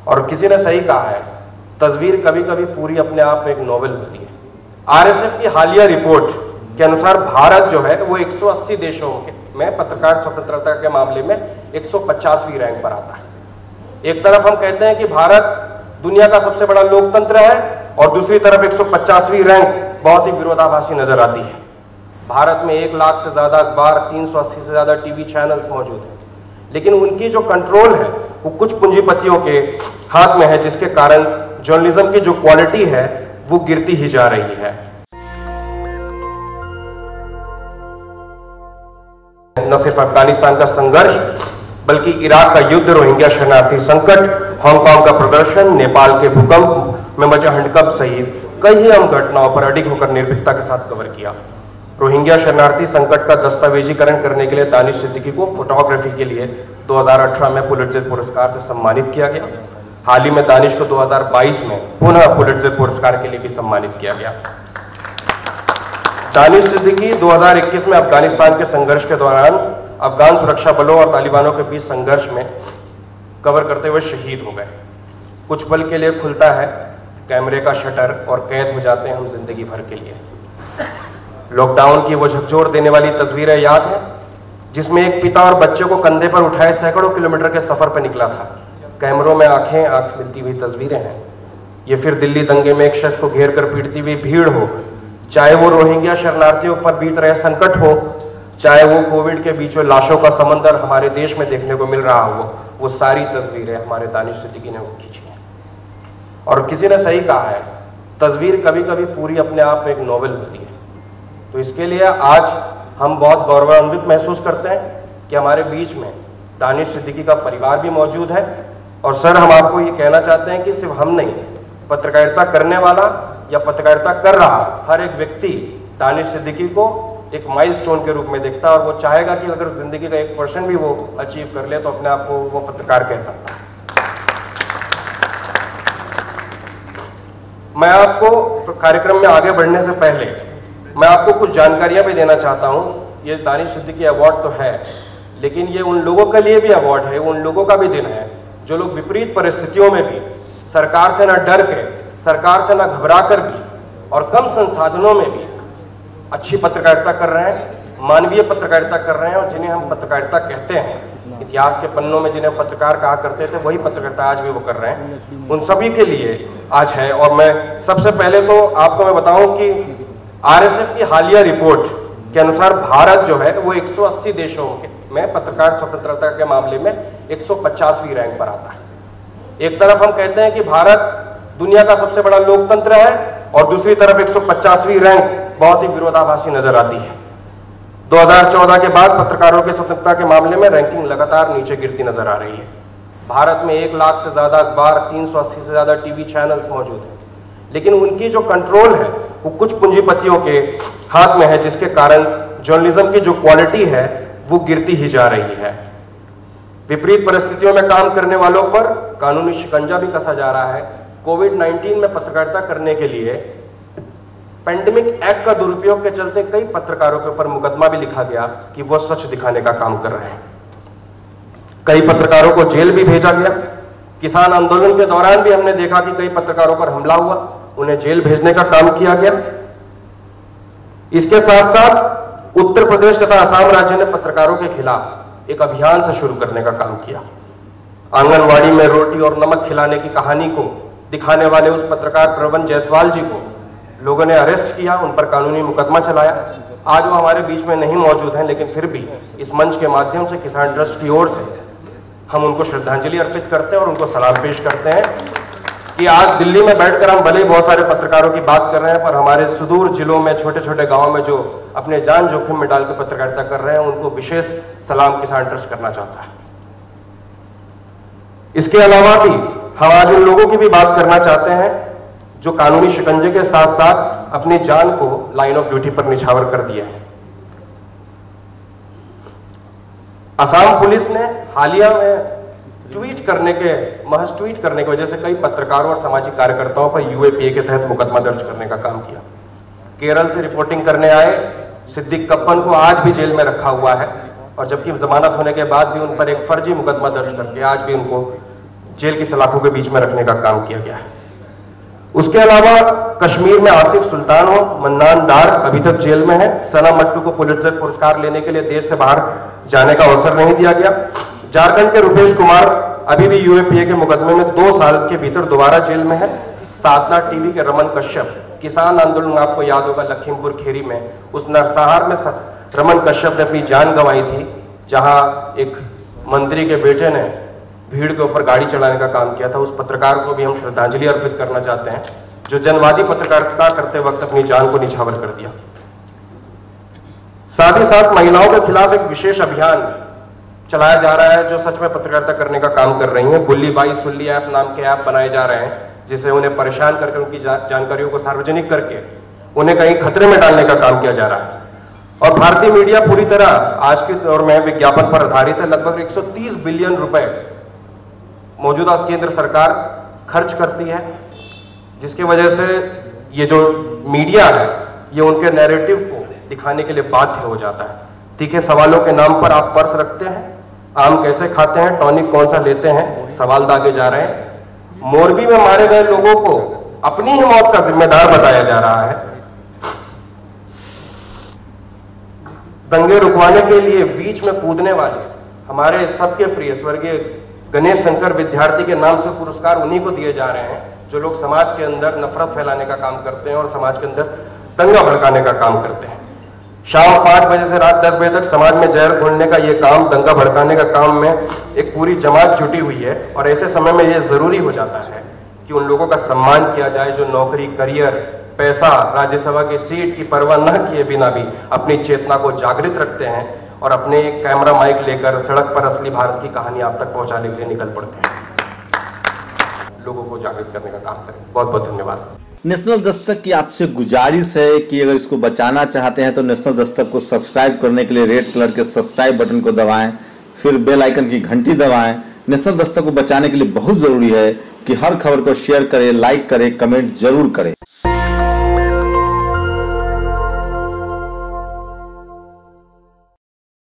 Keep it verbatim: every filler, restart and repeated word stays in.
और किसी ने सही कहा है, तस्वीर कभी कभी पूरी अपने आप में एक नोवेल होती है। आरएसएफ की हालिया रिपोर्ट के अनुसार भारत जो है वो एक सौ अस्सी देशों में पत्रकार स्वतंत्रता के मामले में एक सौ पचासवीं रैंक पर आता है। एक तरफ हम कहते हैं कि भारत दुनिया का सबसे बड़ा लोकतंत्र है और दूसरी तरफ एक सौ पचासवीं रैंक बहुत ही विरोधाभासी नजर आती है। भारत में एक लाख से ज्यादा अखबार, तीन सौ अस्सी से ज्यादा टीवी चैनल्स मौजूद हैं, लेकिन उनकी जो कंट्रोल है वो कुछ पूंजीपतियों के हाथ में है, जिसके कारण जर्नलिज्म की जो क्वालिटी है वो गिरती ही जा रही है। न सिर्फ अफगानिस्तान का संघर्ष बल्कि इराक का युद्ध, रोहिंग्या शरणार्थी संकट, हांगकांग का प्रदर्शन, नेपाल के भूकंप में मचा हंडकंप सहित कई अहम घटनाओं पर अडिग होकर निर्भीकता के साथ कवर किया। रोहिंग्या शरणार्थी संकट का दस्तावेजीकरण करने के लिए दानिश सिद्दीकी को फोटोग्राफी के लिए दो हज़ार अठारह में पुलित्जर पुरस्कार से सम्मानित किया गया। हाल ही में दानिश को दो हज़ार बाईस में पुनः पुलित्जर पुरस्कार के लिए भी सम्मानित किया गया। दानिश सिद्दीकी दो हज़ार इक्कीस में अफगानिस्तान के संघर्ष के दौरान अफगान सुरक्षा बलों और तालिबानों के बीच संघर्ष में कवर करते हुए शहीद हो गए। कुछ पल के लिए खुलता है कैमरे का शटर और कैद हो जाते हैं हम जिंदगी भर के लिए। लॉकडाउन की वो झकझोर देने वाली तस्वीरें याद है जिसमें एक पिता और बच्चे को कंधे पर उठाए सैकड़ों किलोमीटर के सफर पर निकला था। कैमरों में आंखें आंख मिलती हुई तस्वीरें हैं। ये फिर दिल्ली दंगे में एक शख्स को घेर कर पीटती हुई भीड़ हो, चाहे वो रोहिंग्या शरणार्थियों पर बीत रहे संकट हो, चाहे वो कोविड के बीचों लाशों का समंदर हमारे देश में देखने को मिल रहा हो, वो सारी तस्वीरें हमारे दानिश सिद्दीकी ने खींची हैं। और किसी ने सही कहा है, तस्वीर कभी कभी पूरी अपने आप में एक नोवेल होती है। तो इसके लिए आज हम बहुत गौरवान्वित महसूस करते हैं कि हमारे बीच में दानिश सिद्दीकी का परिवार भी मौजूद है। और सर, हम आपको ये कहना चाहते हैं कि सिर्फ हम नहीं, पत्रकारिता करने वाला या पत्रकारिता कर रहा हर एक व्यक्ति दानिश सिद्दीकी को एक माइलस्टोन के रूप में देखता है और वो चाहेगा कि अगर जिंदगी का एक परसेंट भी वो अचीव कर ले तो अपने आप को वो पत्रकार कह सकता है। मैं आपको कार्यक्रम में आगे बढ़ने से पहले मैं आपको कुछ जानकारियां भी देना चाहता हूं। ये दानिश सिद्दीकी अवार्ड तो है, लेकिन ये उन लोगों के लिए भी अवार्ड है, उन लोगों का भी दिन है जो लोग विपरीत परिस्थितियों में भी सरकार से ना डर के, सरकार से ना घबरा कर भी और कम संसाधनों में भी अच्छी पत्रकारिता कर रहे हैं, मानवीय पत्रकारिता कर रहे हैं। और जिन्हें हम पत्रकारिता कहते हैं, इतिहास के पन्नों में जिन्हें पत्रकार कहा करते थे, वही पत्रकारिता आज भी वो कर रहे हैं। उन सभी के लिए आज है। और मैं सबसे पहले तो आपको मैं बताऊं कि आरएसएफ की हालिया रिपोर्ट के अनुसार भारत जो है वो एक सौ अस्सी देशों में पत्रकार स्वतंत्रता के मामले में एक सौ पचासवीं रैंक पर आता है। एक तरफ हम कहते हैं कि भारत दुनिया का सबसे बड़ा लोकतंत्र है और दूसरी तरफ एक सौ पचासवीं रैंक बहुत ही विरोधाभासी नजर आती है। दो हज़ार चौदह के बाद पत्रकारों की स्वतंत्रता के मामले में रैंकिंग लगातार नीचे गिरती नजर आ रही है। भारत में एक लाख से ज्यादा अखबार, तीन सौ अस्सी से ज्यादा टीवी चैनल्स मौजूद हैं, लेकिन उनकी जो कंट्रोल है वो कुछ पूंजीपतियों के हाथ में है, जिसके कारण जर्नलिज्म की जो क्वालिटी है वो गिरती ही जा रही है। विपरीत परिस्थितियों में काम करने वालों पर कानूनी शिकंजा भी कसा जा रहा है। कोविड नाइन्टीन में पत्रकारिता करने के लिए पैंडेमिक एक्ट का दुरुपयोग के चलते कई पत्रकारों के ऊपर मुकदमा भी लिखा गया कि वो सच दिखाने का काम कर रहे हैं। कई पत्रकारों को जेल भी भेजा गया। किसान आंदोलन के दौरान भी हमने देखा कि कई पत्रकारों पर हमला हुआ, उन्हें जेल भेजने का काम किया गया। इसके साथ साथ उत्तर प्रदेश तथा असम राज्य ने पत्रकारों के खिलाफ एक अभियान से शुरू करने का काम किया। आंगनवाड़ी में रोटी और नमक खिलाने की कहानी को दिखाने वाले उस पत्रकार प्रवन जायसवाल जी को लोगों ने अरेस्ट किया, उन पर कानूनी मुकदमा चलाया। आज वो हमारे बीच में नहीं मौजूद हैं, लेकिन फिर भी इस मंच के माध्यम से किसान ट्रस्ट की ओर से हम उनको श्रद्धांजलि अर्पित करते हैं और उनको सलाम पेश करते हैं कि आज दिल्ली में बैठकर हम भले ही बहुत सारे पत्रकारों की बात कर रहे हैं, पर हमारे सुदूर जिलों में, छोटे छोटे गांवों में जो अपने जान जोखिम में डालकर पत्रकारिता कर रहे हैं, उनको विशेष सलाम किसान ट्रस्ट करना चाहता है। इसके अलावा भी हम आज उन लोगों की भी बात करना चाहते हैं जो कानूनी शिकंजे के साथ साथ अपनी जान को लाइन ऑफ ड्यूटी पर निछावर कर दिया है। असम पुलिस ने हालिया में ट्वीट करने के महज ट्वीट करने की वजह से कई पत्रकारों और सामाजिक कार्यकर्ताओं पर यूएपीए के तहत मुकदमा दर्ज करने का काम किया। केरल से रिपोर्टिंग करने आए सिद्दीक कप्पन को आज भी जेल में रखा हुआ है और जबकि जमानत होने के बाद भी उन पर एक फर्जी मुकदमा दर्ज करके आज भी उनको जेल की सलाखों के बीच में रखने का काम किया गया है। उसके अलावा कश्मीर में आसिफ सुल्तान हो, मन्नान डार अभी तक जेल में है। सना मट्टू को पुलित्जर पुरस्कार लेने के लिए देश से बाहर जाने का अवसर नहीं दिया गया। झारखंड के रुपेश कुमार अभी भी यूएपीए के मुकदमे में दो साल के भीतर दोबारा जेल में है। साधना टीवी के रमन कश्यप, किसान आंदोलन आपको याद होगा लखीमपुर खीरी में, उस नरसंहार में रमन कश्यप ने अपनी जान गंवाई थी, जहां एक मंत्री के बेटे ने भीड़ के ऊपर गाड़ी चलाने का काम किया था। उस पत्रकार को भी हम श्रद्धांजलि अर्पित करना चाहते हैं, जो जनवादी पत्रकारिता करते वक्त अपनी जान को निछावर कर दिया। साथ ही साथ महिलाओं के खिलाफ एक विशेष अभियान चलाया जा रहा है, जो सच में पत्रकारिता करने का काम कर रही है। बुल्ली बाई सुल्ली ऐप नाम के ऐप बनाए जा रहे हैं, जिसे उन्हें परेशान करके उनकी जा, जानकारियों को सार्वजनिक करके उन्हें कहीं खतरे में डालने का काम किया जा रहा है। और भारतीय मीडिया पूरी तरह आज के दौर में विज्ञापन पर आधारित है। लगभग एक सौ तीस बिलियन रुपए मौजूदा केंद्र सरकार खर्च करती है, जिसकी वजह से ये जो मीडिया है ये उनके नैरेटिव को दिखाने के लिए बाध्य हो जाता है। तीखे सवालों के नाम पर आप पर्स रखते हैं, आम कैसे खाते हैं, टॉनिक कौन सा लेते हैं, सवाल दागे जा रहे हैं। मोरबी में मारे गए लोगों को अपनी ही मौत का जिम्मेदार बताया जा रहा है। दंगे रुकवाने के लिए बीच में कूदने वाले हमारे सबके प्रिय स्वर्गीय गणेश शंकर विद्यार्थी के नाम से पुरस्कार उन्हीं को दिए जा रहे हैं, जो लोग समाज के अंदर नफरत फैलाने का काम करते हैं और समाज के अंदर दंगा भड़काने का काम करते हैं। शाम पांच बजे से रात दस बजे तक समाज में जहर घोलने का ये काम, दंगा भड़काने का काम में एक पूरी जमात जुटी हुई है। और ऐसे समय में ये जरूरी हो जाता है कि उन लोगों का सम्मान किया जाए जो नौकरी, करियर, पैसा, राज्यसभा की सीट की परवाह न किए बिना भी अपनी चेतना को जागृत रखते हैं और अपने कैमरा माइक लेकर सड़क पर असली भारत की कहानी आप तक पहुंचाने के लिए निकल पड़ते हैं। लोगों को जागृत करने का काम करें। बहुत बहुत धन्यवाद। नेशनल दस्तक की आपसे गुजारिश है कि अगर इसको बचाना चाहते हैं तो नेशनल दस्तक को सब्सक्राइब करने के लिए रेड कलर के सब्सक्राइब बटन को दबाएं, फिर बेल आइकन की घंटी दबाएं। नेशनल दस्तक को बचाने के लिए बहुत जरूरी है कि हर खबर को शेयर करें, लाइक करें, कमेंट जरूर करें।